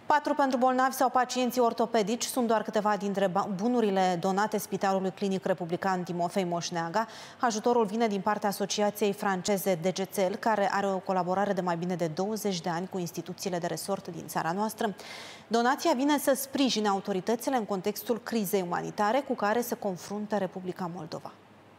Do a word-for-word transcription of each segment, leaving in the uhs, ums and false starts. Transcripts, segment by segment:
Patru pentru bolnavi sau pacienții ortopedici sunt doar câteva dintre bunurile donate Spitalului Clinic Republican Timofei Moșneaga. Ajutorul vine din partea Asociației franceze D G C L, care are o colaborare de mai bine de douăzeci de ani cu instituțiile de resort din țara noastră. Donația vine să sprijine autoritățile în contextul crizei umanitare cu care se confruntă Republica Moldova.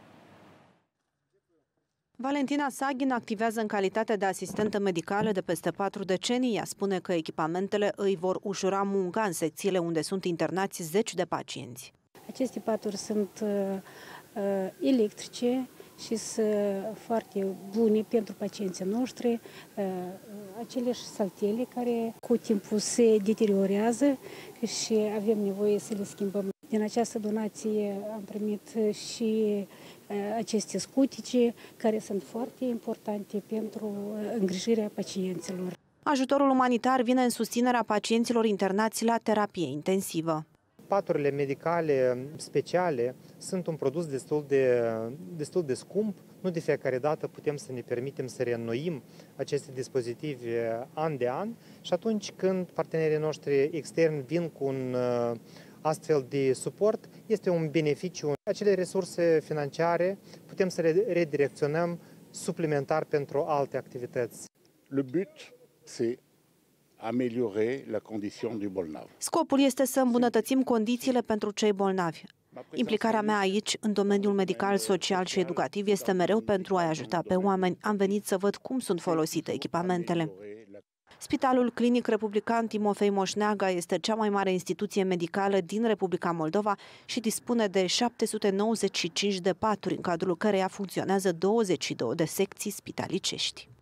Valentina Saghin activează în calitate de asistentă medicală de peste patru decenii. Ea spune că echipamentele îi vor ușura munca în secțiile unde sunt internați zeci de pacienți. Aceste paturi sunt uh, electrice și sunt foarte bune pentru pacienții noștri. Uh, aceleași saltele care cu timpul se deteriorează și avem nevoie să le schimbăm. Din această donație am primit și aceste scutice, care sunt foarte importante pentru îngrijirea pacienților. Ajutorul umanitar vine în susținerea pacienților internați la terapie intensivă. Paturile medicale speciale sunt un produs destul de, destul de scump. Nu de fiecare dată putem să ne permitem să reînnoim aceste dispozitive an de an și atunci când partenerii noștri externi vin cu un astfel de suport, este un beneficiu. Acele resurse financiare putem să le redirecționăm suplimentar pentru alte activități. Le but, c'est améliorer la condition du bolnav. Scopul este să îmbunătățim condițiile pentru cei bolnavi. Implicarea mea aici, în domeniul medical, social și educativ, este mereu pentru a-i ajuta pe oameni. Am venit să văd cum sunt folosite echipamentele. Spitalul Clinic Republican Timofei Moșneaga este cea mai mare instituție medicală din Republica Moldova și dispune de șapte sute nouăzeci și cinci de paturi, în cadrul căreia funcționează douăzeci și două de secții spitalicești.